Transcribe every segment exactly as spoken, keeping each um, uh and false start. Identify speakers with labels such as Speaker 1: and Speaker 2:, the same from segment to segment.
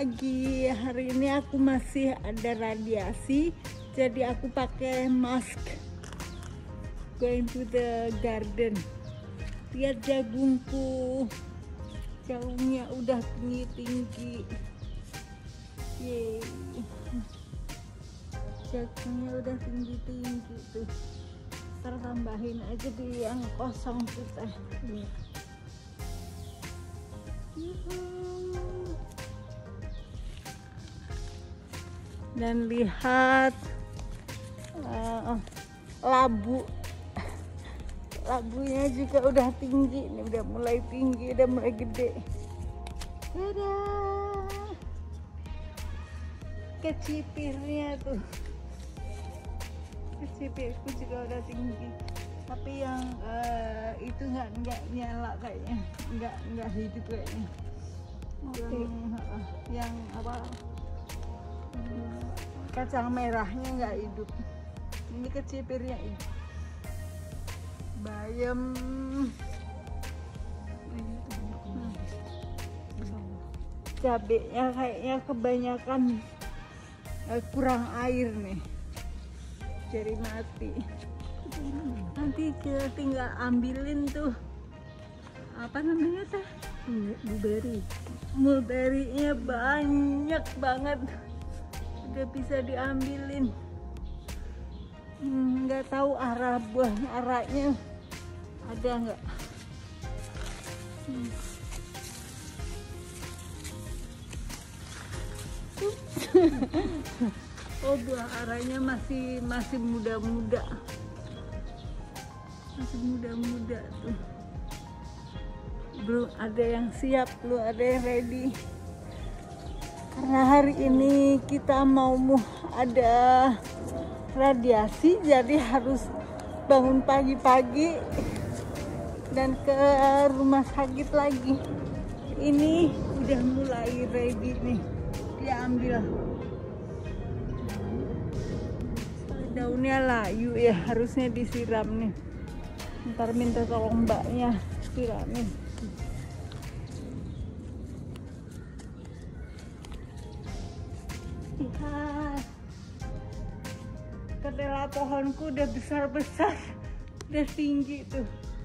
Speaker 1: pagi. Hari ini aku masih ada radiasi, jadi aku pakai mask. Going to the garden. Lihat jagungku, jagungnya udah tinggi-tinggi. Yeay, jagungnya udah tinggi-tinggi tuh. Ntar tambahin aja di yang kosong kita. Nih. Dan lihat uh, labu, labunya juga udah tinggi nih, udah mulai tinggi, udah mulai gede. Dadah, kecipirnya tuh, kecipirku juga udah tinggi. Tapi yang uh, itu nggak nggak nyala kayaknya, nggak nggak hidup kayaknya. Yang, uh, yang apa? Kacang merahnya nggak hidup. Ini kecipirnya hidup. Bayam. Hmm. Cabenya kayaknya kebanyakan eh, kurang air nih, jadi mati. Nanti kita tinggal ambilin tuh apa namanya teh, mulberry. Mulberry-nya banyak banget, udah bisa diambilin. Nggak hmm, tahu arah buahnya, arahnya ada nggak? Hmm. Oh, buah arahnya masih masih muda-muda, masih muda-muda tuh. Belum ada yang siap, belum ada yang ready. Karena hari ini kita mau ada radiasi, jadi harus bangun pagi-pagi dan ke rumah sakit lagi. Ini udah mulai ready nih, diambil. Daunnya layu ya, harusnya disiram nih. Ntar minta tolong mbaknya siramin. Lihat, ketela pohonku udah besar-besar, udah tinggi tuh.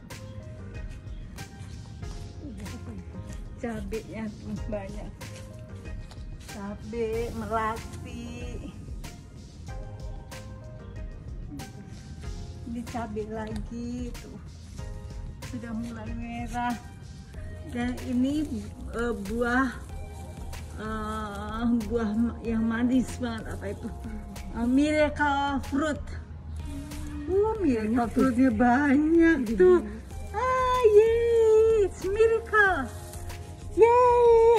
Speaker 1: Cabenya tuh banyak, cabe, melati. Ini cabe lagi tuh, sudah mulai merah. Dan ini uh, buah uh, buah yang manis banget, apa itu? Uh, miracle fruit. Uh, miracle fruitnya banyak tuh. Ah, yay, it's miracle. Yay!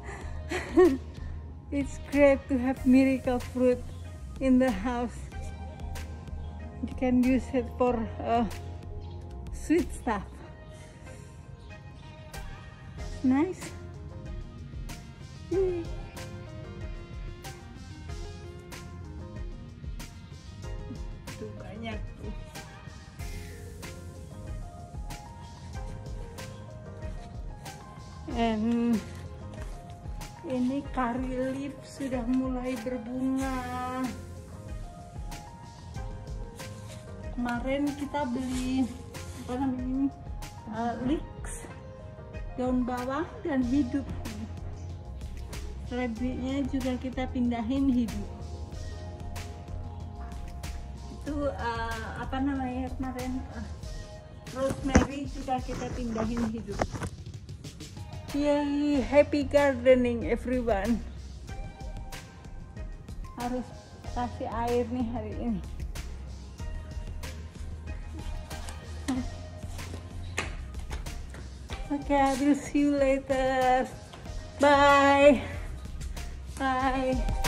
Speaker 1: It's great to have miracle fruit in the house. You can use it for uh, sweet stuff. Nice. Yay. Tuh banyak tuh. And ini curry leaf sudah mulai berbunga. Kemarin kita beli apa namanya ini, uh, leeks, daun bawang, dan hidup. Seledrinya juga kita pindahin hidup. Itu uh, apa namanya kemarin, uh, rosemary juga kita pindahin hidup. Yay, happy gardening everyone. Harus kasih air nih hari ini. Okay, I will see you later. Bye. Bye.